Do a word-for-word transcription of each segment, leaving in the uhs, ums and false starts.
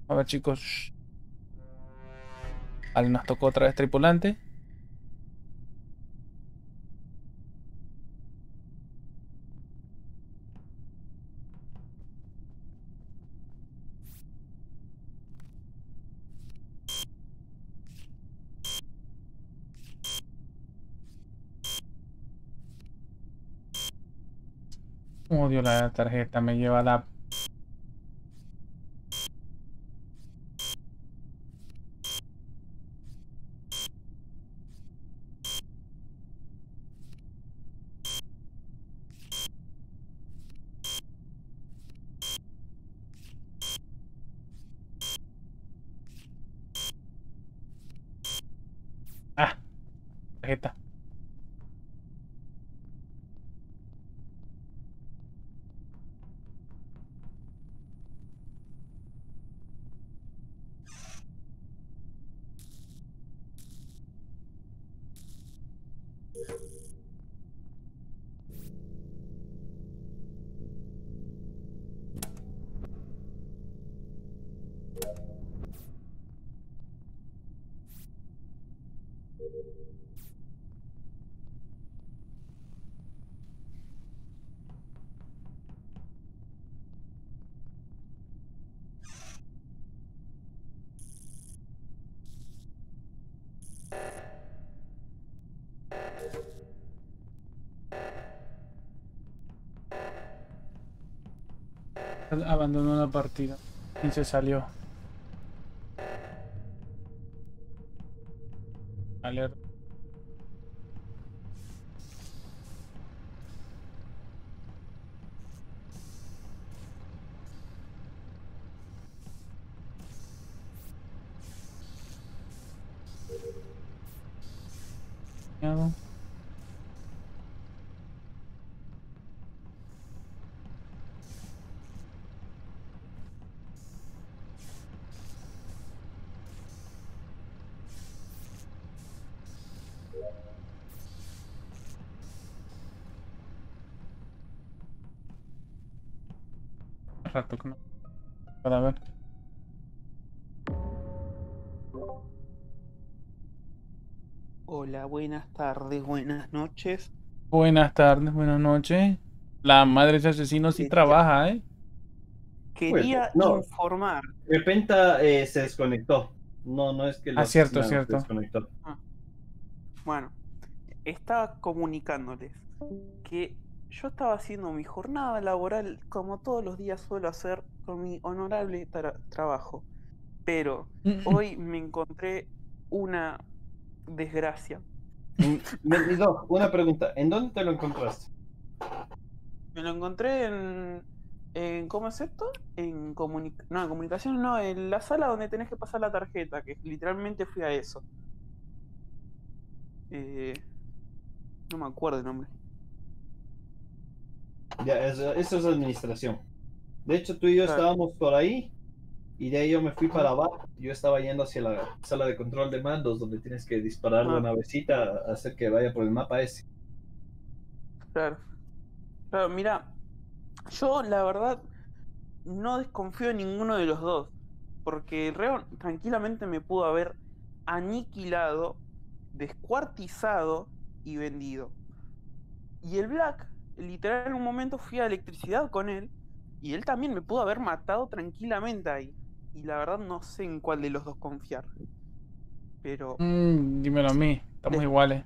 A ver, chicos. Vale, nos tocó otra vez tripulante. Odio la tarjeta, me lleva la... Ah, tarjeta. Abandonó la partida. Y se salió. Vale. Rato que no. Para ver. Hola, buenas tardes, buenas noches. Buenas tardes, buenas noches. La madre de ese asesino sí Quería, trabaja, ¿eh? Pues, quería no, informar. de Penta eh, se desconectó. No, no es que lo Ah, cierto, asesinaron, se cierto. desconectó. Ah, bueno, estaba comunicándoles que yo estaba haciendo mi jornada laboral como todos los días suelo hacer con mi honorable tra- trabajo. Pero hoy me encontré una desgracia. Mm, me- mi Doc, una pregunta. ¿En dónde te lo encontraste? Me lo encontré en, en ¿cómo es esto? En comunica no, en comunicación, no, en la sala donde tenés que pasar la tarjeta, que literalmente fui a eso. Eh, no me acuerdo el nombre. Ya, eso, eso es administración. De hecho, tú y yo Claro. estábamos por ahí y de ahí yo me fui para Ujú. abajo. Yo estaba yendo hacia la sala de control de mandos donde tienes que disparar la Ah, navecita, hacer que vaya por el mapa ese. claro. Claro, mira, yo la verdad no desconfío de ninguno de los dos, porque el reo tranquilamente me pudo haber aniquilado, descuartizado y vendido. Y el Black, literal en un momento fui a electricidad con él y él también me pudo haber matado tranquilamente ahí. Y la verdad no sé en cuál de los dos confiar. Pero Mm, dímelo a mí. Estamos les- iguales.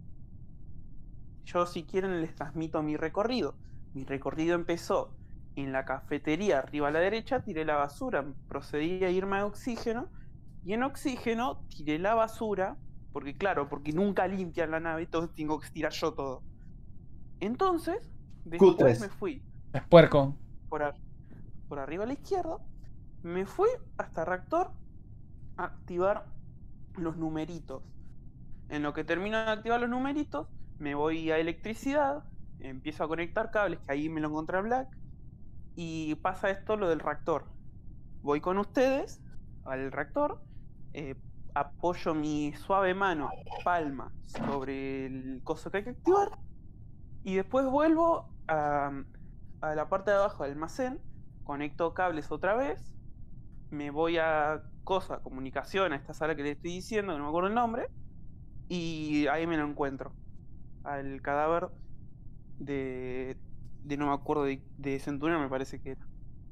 yo si quieren les transmito mi recorrido. Mi recorrido empezó en la cafetería arriba a la derecha, tiré la basura, procedí a irme a oxígeno y en oxígeno tiré la basura, porque claro, porque nunca limpian la nave, entonces tengo que tirar yo todo. Entonces, después me Cutres. fui Es puerco. por, ar- por arriba a la izquierda, me fui hasta reactor a activar los numeritos. En lo que termino de activar los numeritos, me voy a electricidad, empiezo a conectar cables, que ahí me lo encontré a Black, y pasa esto lo del reactor. Voy con ustedes al reactor, eh, apoyo mi suave mano, palma, sobre el coso que hay que activar, y después vuelvo a, a la parte de abajo del almacén, conecto cables otra vez, me voy a cosa, comunicación, a esta sala que le estoy diciendo, que no me acuerdo el nombre, y ahí me lo encuentro. Al cadáver de. de no me acuerdo, de, de Centurión me parece que era.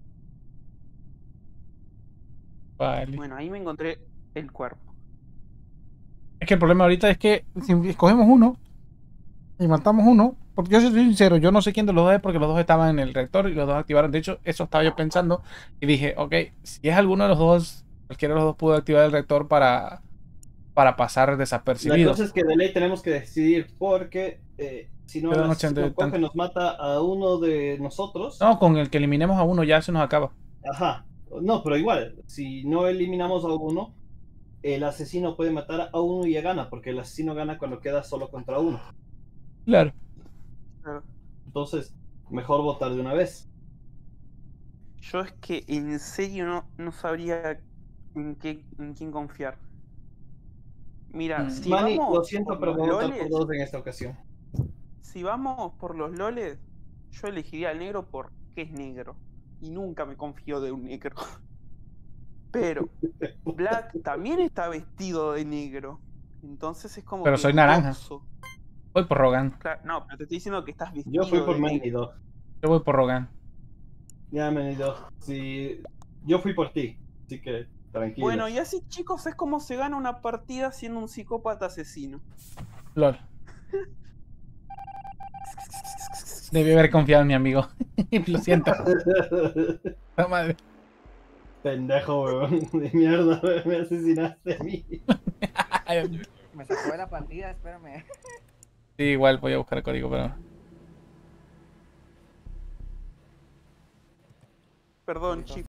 Vale. Bueno, ahí me encontré el cuerpo. Es que el problema ahorita es que si escogemos uno y matamos uno, porque yo soy sincero, yo no sé quién de los dos es porque los dos estaban en el reactor y los dos activaron. De hecho, eso estaba yo pensando y dije, ok, si es alguno de los dos, cualquiera de los dos pudo activar el reactor para, para pasar La desapercibido. cosa es que de ley tenemos que decidir porque eh, si no, Pero el no, asesino chante, coge, tan- nos mata a uno de nosotros. No, con el que eliminemos a uno ya se nos acaba. Ajá. No, pero igual, si no eliminamos a uno, el asesino puede matar a uno y ya gana, porque el asesino gana cuando queda solo contra uno. Claro. Claro. Entonces, mejor votar de una vez. Yo es que en serio no, no sabría en, qué, en quién confiar. Mira, Mm. si Manny, vamos lo siento, por pero los voy a votar por loles, dos en esta ocasión. si vamos por los loles, yo elegiría al negro porque es negro. Y nunca me confío de un negro. Pero Black también está vestido de negro. Entonces es como Pero que soy naranja. dudoso. Voy por Rogan. Claro, no, pero te estoy diciendo que estás vestido Yo fui por de Manny negro. dos. Yo voy por Rogan. Ya, Manny dos. Si... Yo fui por ti, así que tranquilo. Bueno, y así, chicos, es como se gana una partida siendo un psicópata asesino. LOL. Debí haber confiado en mi amigo. Lo siento. La madre. Pendejo, weón. De mierda, weón. Me asesinaste a mí. Me sacó de la partida, espérame. Sí, igual voy a buscar el código, pero... Perdón, chicos.